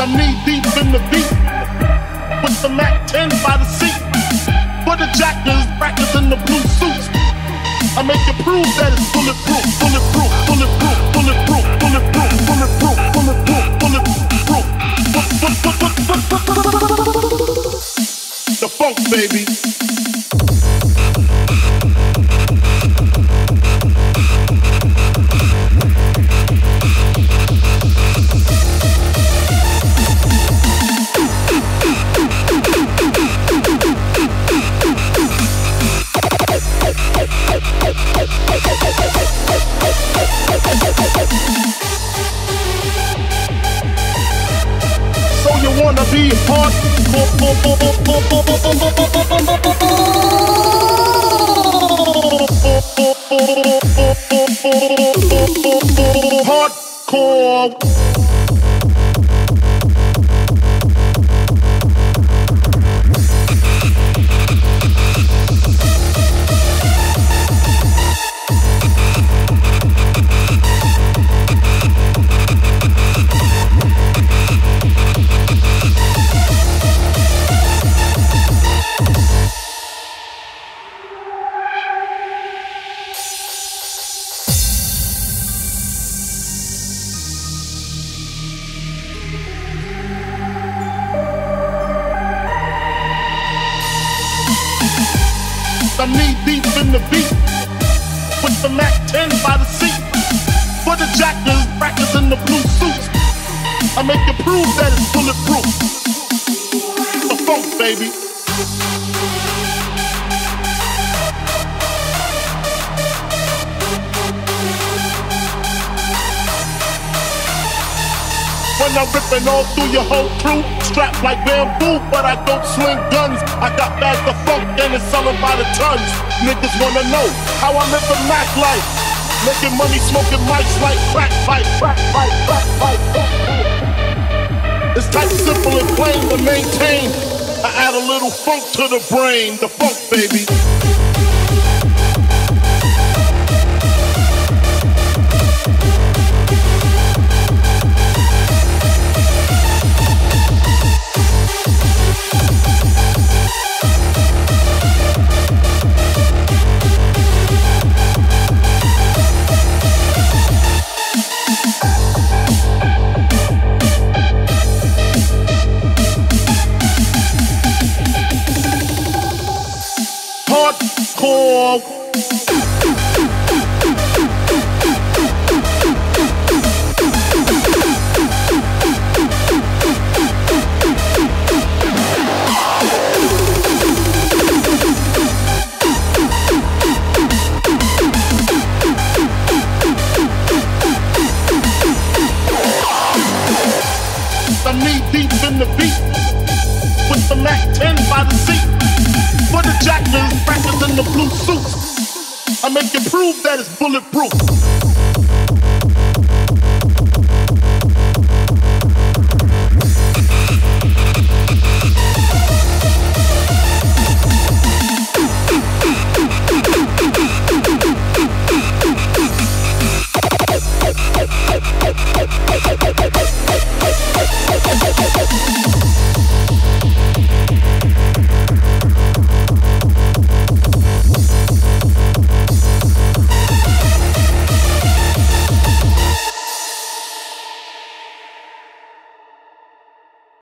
I'm knee deep in the beat with the Mac 10 by the seat. For the jackers, practicing the blue suits. I make you prove that it's bulletproof, bulletproof, bulletproof, bulletproof, bulletproof, bulletproof, bulletproof, bulletproof. The funk, baby. So you wanna be hardcore, I'm knee deep in the beat with the Mac 10 by the seat. For the jackers, practicing the blue suits. I make you prove that it's bulletproof. The funk, baby. When I'm ripping all through your whole crew, strapped like bamboo, but I don't swing guns. I got bags of funk and it's selling by the tons. Niggas wanna know how I live the Mac life, making money, smoking mics like crack pipe, crack pipe, crack pipe. It's tight, simple, and plain to maintain. I add a little funk to the brain, the funk, baby. Hardcore. I'm knee deep in the beat with the Mac 10 by the seat. For the jackers, practicing the blue suits. I make you prove that it's bulletproof.